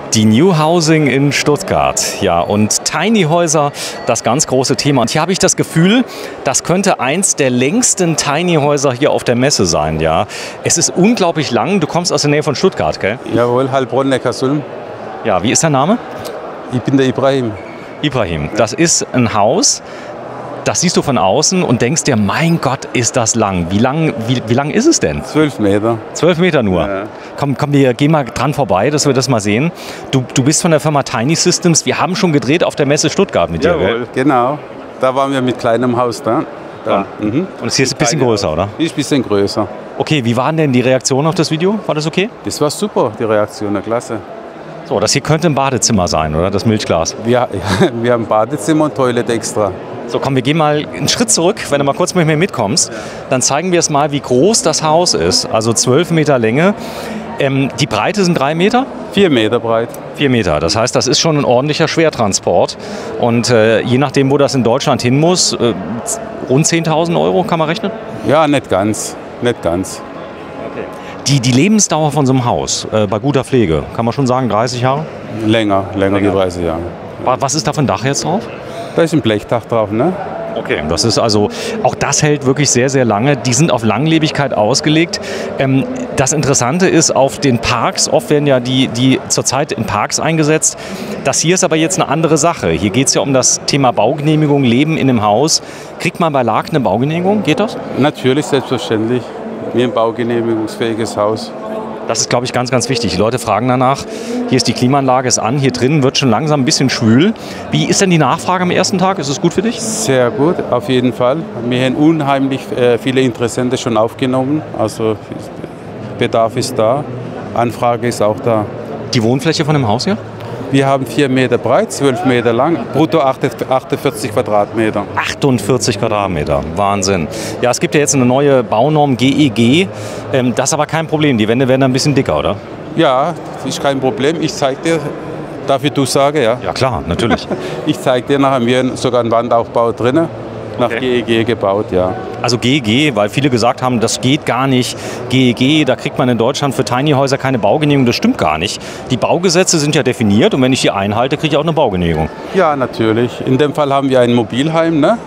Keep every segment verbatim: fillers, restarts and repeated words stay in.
Die New Housing in Stuttgart, ja, und Tiny Häuser, das ganz große Thema. Und hier habe ich das Gefühl, das könnte eins der längsten Tiny Häuser hier auf der Messe sein, ja. Es ist unglaublich lang. Du kommst aus der Nähe von Stuttgart, gell? Jawohl, Heilbronn, Neckarsulm. Ja, wie ist dein Name? Ich bin der Ibrahim. Ibrahim, das ist ein Haus, das siehst du von außen und denkst dir, mein Gott, ist das lang. Wie lang, wie, wie lang ist es denn? Zwölf Meter. Zwölf Meter nur? Ja. Komm, komm, wir gehen mal dran vorbei, dass wir das mal sehen. Du, du bist von der Firma Tiny Systems. Wir haben schon gedreht auf der Messe Stuttgart mit dir, Jawohl, gell? Genau. Da waren wir mit kleinem Haus da. da. Ja. Mhm. Und es hier ist ein bisschen größer, oder? Ist ein bisschen größer. Okay, wie waren denn die Reaktionen auf das Video? War das okay? Das war super, die Reaktion, na klasse. So, das hier könnte ein Badezimmer sein, oder? Das Milchglas. Wir, wir haben Badezimmer und Toilette extra. So, komm, wir gehen mal einen Schritt zurück. Wenn du mal kurz mit mir mitkommst, dann zeigen wir es mal, wie groß das Haus ist. Also zwölf Meter Länge. Ähm, die Breite sind drei Meter? Vier Meter breit. Vier Meter. Das heißt, das ist schon ein ordentlicher Schwertransport. Und äh, je nachdem, wo das in Deutschland hin muss, äh, rund zehntausend Euro, kann man rechnen? Ja, nicht ganz. Nicht ganz. Die, die Lebensdauer von so einem Haus, äh, bei guter Pflege, kann man schon sagen, dreißig Jahre? Länger, länger, länger. wie dreißig Jahre. Was ist da für ein Dach jetzt drauf? Da ist ein Blechdach drauf, ne? Okay, das ist also, auch das hält wirklich sehr, sehr lange. Die sind auf Langlebigkeit ausgelegt. Ähm, das Interessante ist, auf den Parks, oft werden ja die, die zurzeit in Parks eingesetzt. Das hier ist aber jetzt eine andere Sache. Hier geht es ja um das Thema Baugenehmigung, Leben in einem Haus. Kriegt man bei L A G eine Baugenehmigung? Geht das? Natürlich, selbstverständlich. Wie ein baugenehmigungsfähiges Haus. Das ist, glaube ich, ganz, ganz wichtig. Die Leute fragen danach. Hier ist die Klimaanlage ist an, hier drin wird schon langsam ein bisschen schwül. Wie ist denn die Nachfrage am ersten Tag? Ist es gut für dich? Sehr gut, auf jeden Fall. Wir haben unheimlich äh, viele Interessenten schon aufgenommen. Also Bedarf ist da, Anfrage ist auch da. Die Wohnfläche von dem Haus hier? Wir haben vier Meter breit, zwölf Meter lang, brutto achtundvierzig Quadratmeter. achtundvierzig Quadratmeter, Wahnsinn. Ja, es gibt ja jetzt eine neue Baunorm G E G. Ähm, das ist aber kein Problem. Die Wände werden ein bisschen dicker, oder? Ja, das ist kein Problem. Ich zeige dir, darf ich du sagen, ja? Ja, klar, natürlich. Ich zeige dir nachher, wir haben sogar einen Wandaufbau drin. Nach okay. G E G gebaut, ja. Also G E G, weil viele gesagt haben, das geht gar nicht. G E G, da kriegt man in Deutschland für Tiny-Häuser keine Baugenehmigung. Das stimmt gar nicht. Die Baugesetze sind ja definiert und wenn ich die einhalte, kriege ich auch eine Baugenehmigung. Ja, natürlich. In dem Fall haben wir ein Mobilheim, ne?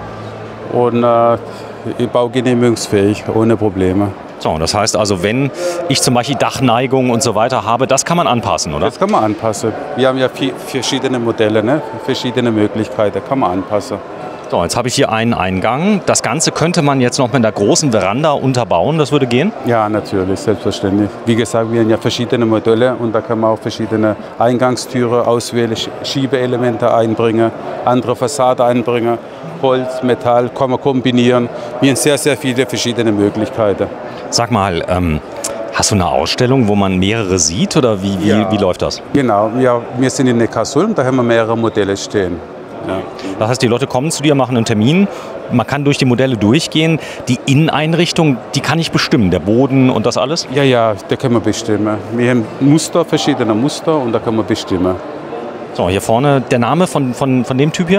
Und äh, baugenehmigungsfähig, ohne Probleme. So, das heißt also, wenn ich zum Beispiel Dachneigung und so weiter habe, das kann man anpassen, oder? Das kann man anpassen. Wir haben ja vier, verschiedene Modelle, ne? Verschiedene Möglichkeiten, kann man anpassen. So, jetzt habe ich hier einen Eingang. Das Ganze könnte man jetzt noch mit einer großen Veranda unterbauen, das würde gehen? Ja, natürlich, selbstverständlich. Wie gesagt, wir haben ja verschiedene Modelle und da kann man auch verschiedene Eingangstüre auswählen, Schiebeelemente einbringen, andere Fassade einbringen, Holz, Metall, kann man kombinieren. Wir haben sehr, sehr viele verschiedene Möglichkeiten. Sag mal, ähm, hast du eine Ausstellung, wo man mehrere sieht oder wie, wie, ja. wie läuft das? Genau, ja, wir sind in Neckarsulm, da haben wir mehrere Modelle stehen. Ja. Das heißt, die Leute kommen zu dir, machen einen Termin, man kann durch die Modelle durchgehen. Die Inneneinrichtung, die kann ich bestimmen, der Boden und das alles? Ja, ja, da können wir bestimmen. Wir haben Muster, verschiedene Muster und da können wir bestimmen. So, hier vorne der Name von, von, von dem Typ hier?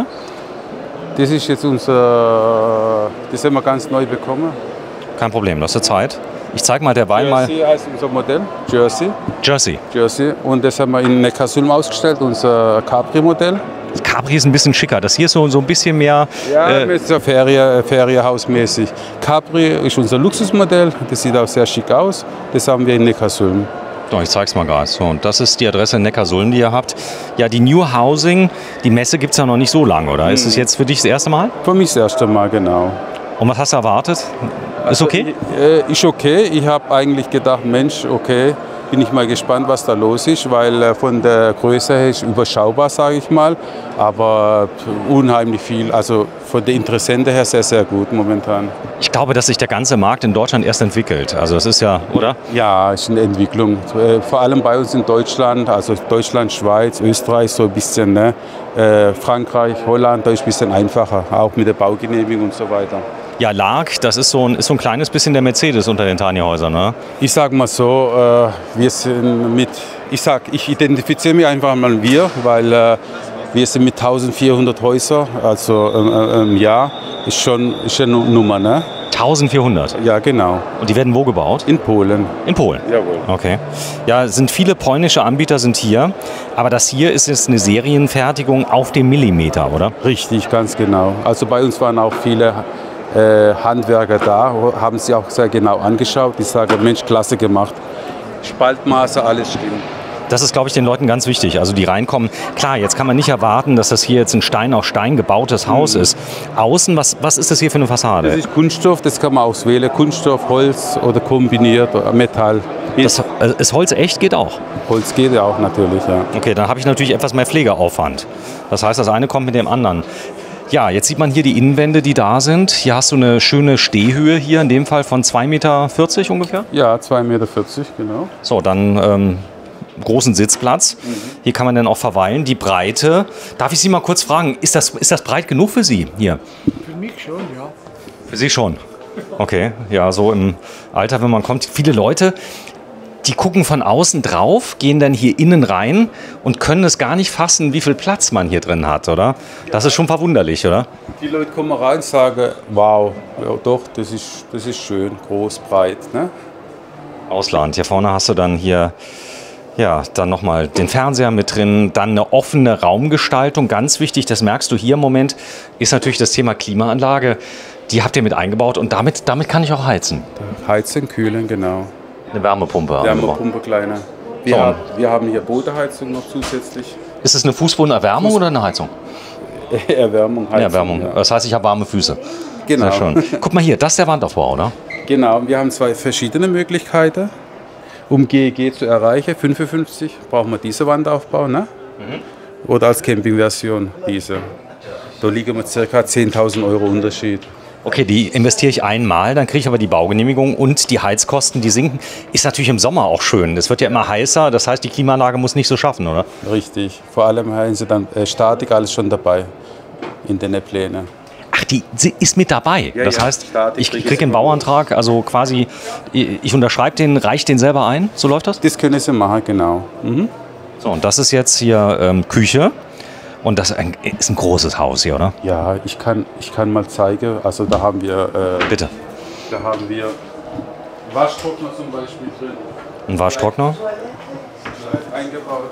Das ist jetzt unser, das haben wir ganz neu bekommen. Kein Problem, das ist Zeit. Ich zeige mal derweil mal. Jersey heißt unser Modell, Jersey. Jersey. Jersey. Und das haben wir in Neckarsulm ausgestellt, unser Capri-Modell. Das Capri ist ein bisschen schicker. Das hier ist so, so ein bisschen mehr. Ja, äh, ist so Ferie, Ferienhausmäßig. Capri ist unser Luxusmodell. Das sieht auch sehr schick aus. Das haben wir in Neckarsulm. So, ich zeig's mal gerade. So, und das ist die Adresse in Neckarsulm, die ihr habt. Ja, die New Housing, die Messe gibt es ja noch nicht so lange, oder? Hm. Ist es jetzt für dich das erste Mal? Für mich das erste Mal, genau. Und was hast du erwartet? Ist okay? Also, äh, ist okay. Ich habe eigentlich gedacht, Mensch, okay, bin ich mal gespannt, was da los ist, weil äh, von der Größe her ist überschaubar, sage ich mal, aber unheimlich viel, also von der Interessenten her sehr, sehr gut momentan. Ich glaube, dass sich der ganze Markt in Deutschland erst entwickelt, also das ist ja, oder? Ja, es ist eine Entwicklung, äh, vor allem bei uns in Deutschland, also Deutschland, Schweiz, Österreich so ein bisschen, ne? äh, Frankreich, Holland, da ist ein bisschen einfacher, auch mit der Baugenehmigung und so weiter. Ja, L A G, das ist so ein, ist so ein kleines bisschen der Mercedes unter den Tiny-Häusern, ne? Ich sage mal so, äh, wir sind mit, ich sag, ich identifiziere mich einfach mal wir, weil äh, wir sind mit eintausendvierhundert Häusern, also äh, im Jahr, ist schon ist eine Nummer, ne? eintausendvierhundert? Ja, genau. Und die werden wo gebaut? In Polen. In Polen? Jawohl. Okay. Ja, sind viele polnische Anbieter sind hier, aber das hier ist jetzt eine Serienfertigung auf dem Millimeter, oder? Richtig, ganz genau. Also bei uns waren auch viele äh, Handwerker da, haben sie auch sehr genau angeschaut. Die sagen, Mensch, klasse gemacht. Spaltmaße, alles stimmt. Das ist, glaube ich, den Leuten ganz wichtig. Also die reinkommen. Klar, jetzt kann man nicht erwarten, dass das hier jetzt ein Stein auf Stein gebautes Haus mhm. ist. Außen, was, was ist das hier für eine Fassade? Das ist Kunststoff, das kann man auswählen. Kunststoff, Holz oder kombiniert oder Metall. Das, also ist Holz echt? Geht auch? Holz geht ja auch natürlich, ja. Okay, dann habe ich natürlich etwas mehr Pflegeaufwand. Das heißt, das eine kommt mit dem anderen. Ja, jetzt sieht man hier die Innenwände, die da sind. Hier hast du eine schöne Stehhöhe hier, in dem Fall von zwei Meter vierzig ungefähr? Ja, zwei Meter vierzig, genau. So, dann ähm, großen Sitzplatz. Mhm. Hier kann man dann auch verweilen. Die Breite, darf ich Sie mal kurz fragen, ist das, ist das breit genug für Sie hier? Für mich schon, ja. Für Sie schon? Okay, ja, so im Alter, wenn man kommt. Viele Leute, die gucken von außen drauf, gehen dann hier innen rein und können es gar nicht fassen, wie viel Platz man hier drin hat, oder? Das ist schon verwunderlich, oder? Die Leute kommen rein und sagen, wow, ja doch, das ist, das ist schön, groß, breit. Ne? Ausland. Hier vorne hast du dann hier, ja, dann nochmal den Fernseher mit drin, dann eine offene Raumgestaltung. Ganz wichtig, das merkst du hier im Moment, ist natürlich das Thema Klimaanlage. Die habt ihr mit eingebaut und damit, damit kann ich auch heizen. Heizen, kühlen, genau. Eine Wärmepumpe. Wärmepumpe, kleine. Wir, So. haben, wir haben hier Bodenheizung noch zusätzlich. Ist es eine Fußbodenerwärmung oder eine Heizung? Erwärmung, Heizung. Eine Erwärmung. Ja. Das heißt, ich habe warme Füße. Genau. Sehr schön. Guck mal hier, das ist der Wandaufbau, oder? Genau, wir haben zwei verschiedene Möglichkeiten. Um G E G zu erreichen, fünfundfünfzig, brauchen wir diese Wandaufbau. Ne? Mhm. Oder als Campingversion diese. Da liegen wir ca. zehntausend Euro Unterschied. Okay, die investiere ich einmal, dann kriege ich aber die Baugenehmigung und die Heizkosten, die sinken. Ist natürlich im Sommer auch schön. Es wird ja immer heißer, das heißt, die Klimaanlage muss nicht so schaffen, oder? Richtig. Vor allem haben sie dann äh, Statik alles schon dabei in den Plänen. Ach, die sie ist mit dabei. Ja, das ja, heißt, Statik ich kriege kriege sie einen Bauantrag, also quasi, ich unterschreibe den, reiche den selber ein. So läuft das? Das können sie machen, genau. Mhm. So, und das ist jetzt hier ähm, Küche. Und das ist ein, ist ein großes Haus hier, oder? Ja, ich kann, ich kann mal zeigen. Also da haben wir, äh, Bitte. da haben wir Waschtrockner zum Beispiel drin. Ein Waschtrockner? Eingebaut.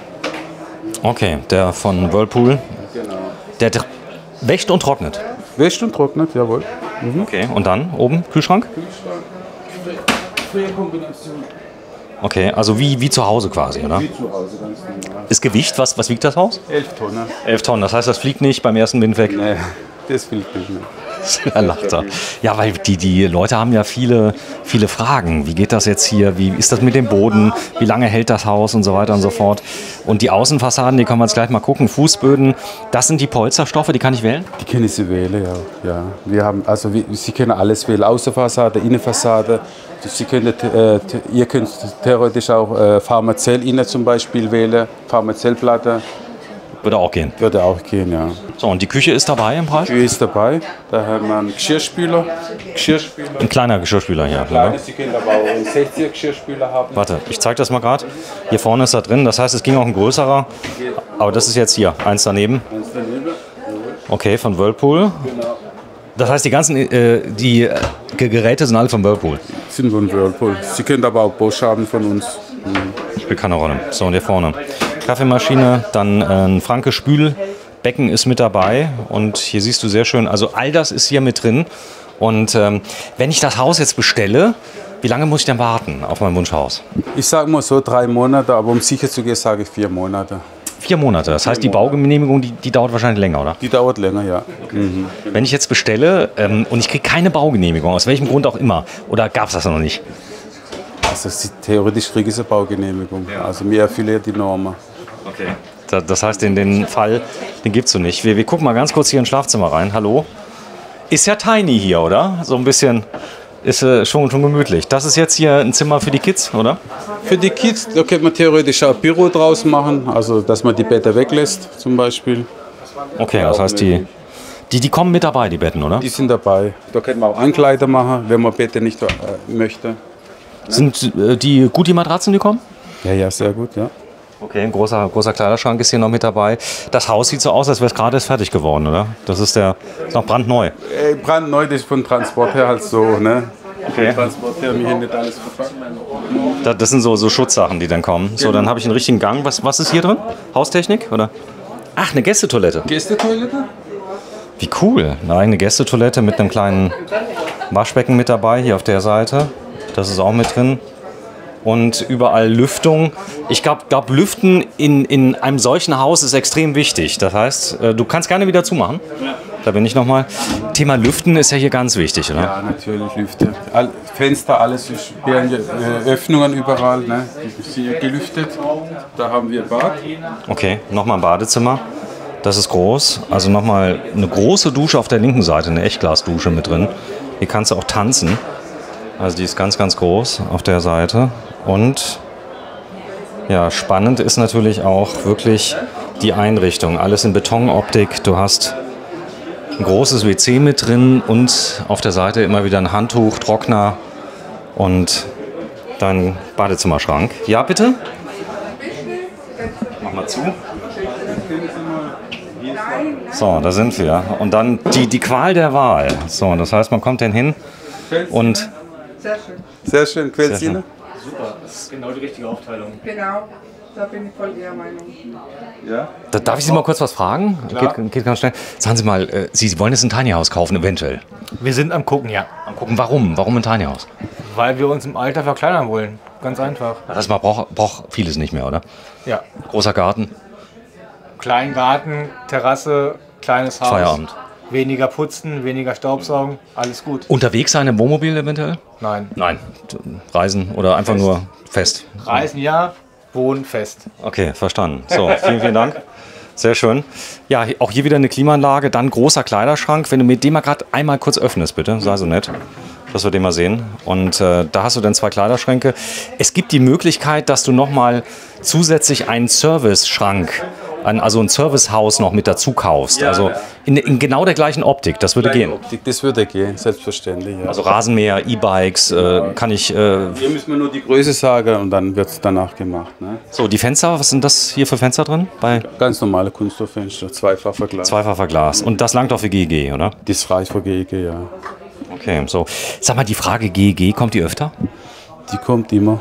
Okay, der von Whirlpool. Genau. Der tr- wäscht und trocknet. Wäscht und trocknet, jawohl. Mhm. Okay, und dann oben Kühlschrank? Kühlschrank. Freie Kombination. Okay, also wie, wie zu Hause quasi, oder? Wie zu Hause, ganz normal. Ist Gewicht, was, was wiegt das Haus? Elf Tonnen. Elf Tonnen, das heißt, das fliegt nicht beim ersten Wind weg. Nee, das fliegt nicht mehr. Er lacht er. Ja, weil die, die Leute haben ja viele, viele Fragen. Wie geht das jetzt hier? Wie ist das mit dem Boden? Wie lange hält das Haus und so weiter und so fort? Und die Außenfassaden, die können wir jetzt gleich mal gucken. Fußböden, das sind die Polsterstoffe, die kann ich wählen? Die können Sie wählen, ja. ja. Wir haben, also wir, Sie können alles wählen, Außenfassade, Innenfassade. Sie können, äh, ihr könnt theoretisch auch äh, Pharmazell innen zum Beispiel wählen, Pharmazellplatte. Würde auch gehen. Würde auch gehen, ja. So, und die Küche ist dabei im Preis? Küche ist dabei. Da haben wir einen Geschirrspüler. Geschirrspüler. Ein kleiner Geschirrspüler hier. Kleine, Sie können aber auch einen sechziger Geschirrspüler haben. Warte, ich zeige das mal gerade. Hier vorne ist er drin, das heißt, es ging auch ein größerer. Aber das ist jetzt hier, eins daneben. Eins daneben. Okay, von Whirlpool. Genau. Das heißt, die ganzen äh, die äh, Geräte sind alle von Whirlpool. Sind von Whirlpool. Sie können aber auch Bosch haben von uns. Mhm. Spielt keine Rolle. So, und hier vorne. Kaffeemaschine, dann äh, ein Franke Spülbecken ist mit dabei. Und hier siehst du sehr schön, also all das ist hier mit drin. Und ähm, wenn ich das Haus jetzt bestelle, wie lange muss ich denn warten auf mein Wunschhaus? Ich sage mal so drei Monate, aber um sicher zu gehen, sage ich vier Monate. Vier Monate. Das heißt, die Baugenehmigung, die, die dauert wahrscheinlich länger, oder? Die dauert länger, ja. Mhm. Wenn ich jetzt bestelle ähm, und ich kriege keine Baugenehmigung, aus welchem Grund auch immer, oder gab es das noch nicht? Also sie, theoretisch kriege ich eine Baugenehmigung. Also wir erfüllen die Normen. Okay. Da, das heißt, den, den Fall, den gibst du nicht. Wir, wir gucken mal ganz kurz hier ins Schlafzimmer rein. Hallo? Ist ja tiny hier, oder? So ein bisschen, ist äh, schon, schon gemütlich. Das ist jetzt hier ein Zimmer für die Kids, oder? Für die Kids, da könnte man theoretisch auch ein Büro draus machen, also dass man die Betten weglässt zum Beispiel. Okay, das heißt, die, die, die kommen mit dabei, die Betten, oder? Die sind dabei. Da könnte man auch Ankleider machen, wenn man Betten nicht äh, möchte. Sind äh, die gut, die Matratzen, die kommen? Ja, ja, sehr gut, ja. Okay, ein großer, großer Kleiderschrank ist hier noch mit dabei. Das Haus sieht so aus, als wäre es gerade erst fertig geworden, oder? Das ist, der, ist noch brandneu. Äh, brandneu, das ist von Transport her halt so, ne? Okay. Transport her, mir hier nicht alles verpackt. Das, das sind so, so Schutzsachen, die dann kommen. So, dann habe ich einen richtigen Gang. Was, was ist hier drin? Haustechnik, oder? Ach, eine Gästetoilette. Gästetoilette? Wie cool. Eine eigene Gästetoilette mit einem kleinen Waschbecken mit dabei, hier auf der Seite. Das ist auch mit drin. Und überall Lüftung. Ich glaube, glaub, Lüften in, in einem solchen Haus ist extrem wichtig. Das heißt, du kannst gerne wieder zumachen. Da bin ich nochmal. Thema Lüften ist ja hier ganz wichtig, oder? Ja, natürlich Lüfte. All, Fenster, alles ist äh, Öffnungen überall. Ne? Die sind hier gelüftet. Da haben wir Bad. Okay, nochmal ein Badezimmer. Das ist groß. Also nochmal eine große Dusche auf der linken Seite, eine Echtglasdusche mit drin. Hier kannst du auch tanzen. Also die ist ganz, ganz groß auf der Seite. Und ja, spannend ist natürlich auch wirklich die Einrichtung. Alles in Betonoptik. Du hast ein großes W C mit drin und auf der Seite immer wieder ein Handtuch, Trockner und dein Badezimmerschrank. Ja, bitte? Mach mal zu. So, da sind wir. Und dann die, die Qual der Wahl. So, das heißt, man kommt dann hin und... Sehr schön. Sehr schön. Quellzine? Super, das ist genau die richtige Aufteilung. Genau, da bin ich voll Ihrer Meinung. Ja? Da, darf ich Sie mal kurz was fragen? Geht, geht ganz schnell. Sagen Sie mal, äh, Sie, Sie wollen jetzt ein Tiny House kaufen, eventuell? Wir sind am Gucken, ja. Am gucken, warum? Warum ein Tiny House? Weil wir uns im Alter verkleinern wollen. Ganz einfach. Das man braucht, braucht vieles nicht mehr, oder? Ja. Großer Garten, Kleinen Garten, Terrasse, kleines Haus. Feierabend. Weniger putzen, weniger Staubsaugen, alles gut. Unterwegs sein im Wohnmobil eventuell? Nein. Nein. Reisen oder einfach Fest. nur fest? Reisen ja, wohnen fest. Okay, verstanden. So, vielen, vielen Dank. Sehr schön. Ja, auch hier wieder eine Klimaanlage, dann großer Kleiderschrank. Wenn du mir den mal gerade einmal kurz öffnest, bitte, sei so nett, dass wir den mal sehen. Und äh, da hast du dann zwei Kleiderschränke. Es gibt die Möglichkeit, dass du nochmal zusätzlich einen Service-Schrank, ein, also ein Servicehaus noch mit dazu kaufst. Ja, also ja. in, in genau der gleichen Optik. Das würde Kleine gehen. Optik, das würde gehen, selbstverständlich. Ja. Also Rasenmäher, E-Bikes, äh, kann ich... Äh, Hier müssen wir nur die Größe sagen und dann wird es danach gemacht. Ne? so, die Fenster, was sind das hier für Fenster drin? Bei Ganz normale Kunststofffenster, zweifach verglast. zweifacher Glas. Und das langt auch für G E G, oder? Das reicht für G E G, ja. Okay, so. Sag mal, die Frage G E G, kommt die öfter? Die kommt immer.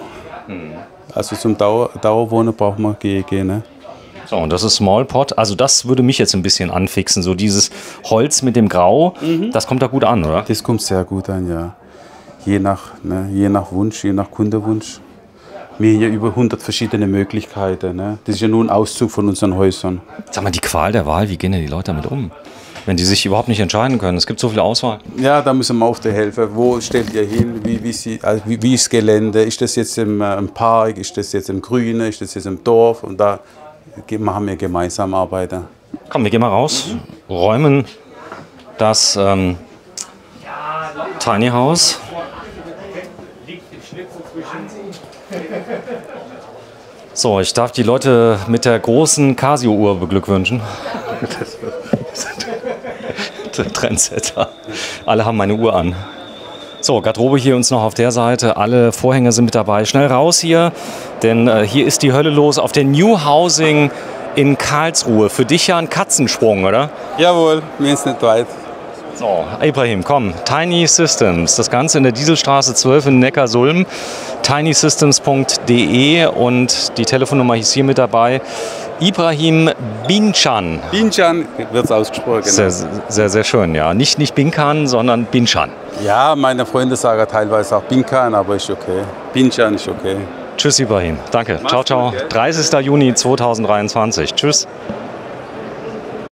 Also zum Dauer, Dauerwohnen braucht man G E G, ne? So, und das ist Small Pot. Also das würde mich jetzt ein bisschen anfixen. So dieses Holz mit dem Grau, das kommt da gut an, oder? Das kommt sehr gut an, ja. Je nach, ne, je nach Wunsch, je nach Kundewunsch. Wir haben hier über hundert verschiedene Möglichkeiten. Ne? Das ist ja nur ein Auszug von unseren Häusern. Sag mal, die Qual der Wahl, wie gehen denn die Leute damit um? Wenn die sich überhaupt nicht entscheiden können. Es gibt so viel Auswahl. Ja, da müssen wir auf der helfen. Wo stellt ihr hin? Wie, wie, sie, also wie, wie ist das Gelände? Ist das jetzt im, äh, im Park? Ist das jetzt im Grünen? Ist das jetzt im Dorf? Und da machen wir gemeinsam arbeiten. Komm, wir gehen mal raus, räumen das ähm, Tiny House. So, ich darf die Leute mit der großen Casio-Uhr beglückwünschen. Trendsetter. Alle haben meine Uhr an. So, Garderobe hier uns noch auf der Seite. Alle Vorhänge sind mit dabei. Schnell raus hier, denn äh, hier ist die Hölle los auf der New Housing in Karlsruhe. Für dich ja ein Katzensprung, oder? Jawohl, mir ist nicht weit. So, Ibrahim, komm. Tiny Systems. Das Ganze in der Dieselstraße zwölf in Neckarsulm. tiny systems punkt de und die Telefonnummer ist hier mit dabei. Ibrahim Bincan. Bincan wird es ausgesprochen. Sehr, sehr, sehr schön, ja. Nicht, nicht Bincan, sondern Bincan. Ja, meine Freunde sagen teilweise auch Bincan, aber ist okay. Bincan ist okay. Tschüss, Ibrahim. Danke. Ciao, ciao. dreißigster Juni zweitausenddreiundzwanzig. Tschüss.